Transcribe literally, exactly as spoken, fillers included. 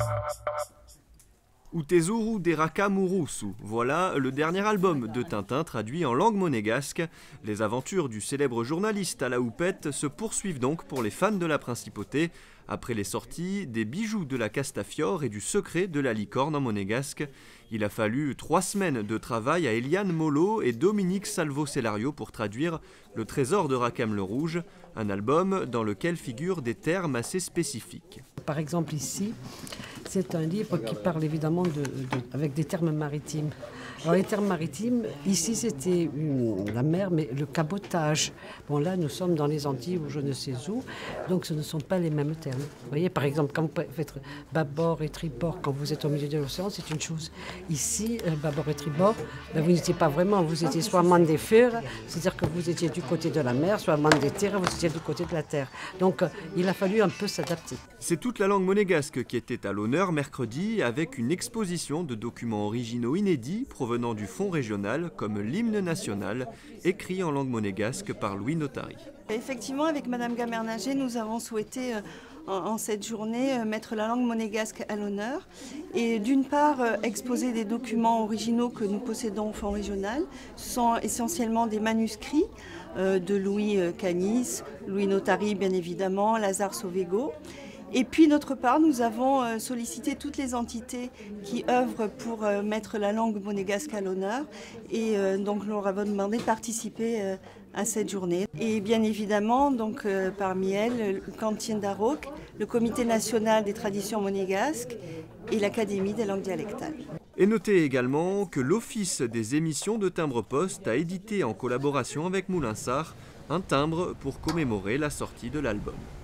Utezuru deraka murusu, voilà le dernier album de Tintin traduit en langue monégasque. Les aventures du célèbre journaliste à la houppette se poursuivent donc pour les fans de la principauté. Après les sorties des bijoux de la Castafiore et du secret de la licorne en monégasque, il a fallu trois semaines de travail à Eliane Molo et Dominique Salvo-Cellario pour traduire Le Trésor de Rackham le Rouge, un album dans lequel figurent des termes assez spécifiques. Par exemple ici, c'est un livre qui parle évidemment de, de, avec des termes maritimes. Alors les termes maritimes, ici c'était la mer, mais le cabotage. Bon là nous sommes dans les Antilles ou je ne sais où, donc ce ne sont pas les mêmes termes. Vous voyez par exemple quand vous faites bâbord et tribord, quand vous êtes au milieu de l'océan, c'est une chose. Ici, bâbord et tribord, ben, vous n'étiez pas vraiment, vous étiez soit man des fers, c'est-à-dire que vous étiez du côté de la mer, soit man des terres, vous étiez du côté de la terre. Donc il a fallu un peu s'adapter. C'est toute la langue monégasque qui était à l'honneur mercredi avec une exposition de documents originaux inédits provenant du fonds régional comme l'hymne national écrit en langue monégasque par Louis Notari. Effectivement, avec Madame Gamernager, nous avons souhaité euh, en, en cette journée euh, mettre la langue monégasque à l'honneur et d'une part euh, exposer des documents originaux que nous possédons au fonds régional. Ce sont essentiellement des manuscrits euh, de Louis euh, Canis, Louis Notari bien évidemment, Lazare Sauvego. Et puis d'autre part, nous avons sollicité toutes les entités qui œuvrent pour mettre la langue monégasque à l'honneur et donc nous leur avons demandé de participer à cette journée. Et bien évidemment, donc parmi elles, le Cantien d'Arok, le Comité national des traditions monégasques et l'Académie des langues dialectales. Et notez également que l'Office des émissions de timbre-poste a édité en collaboration avec Moulinsart un timbre pour commémorer la sortie de l'album.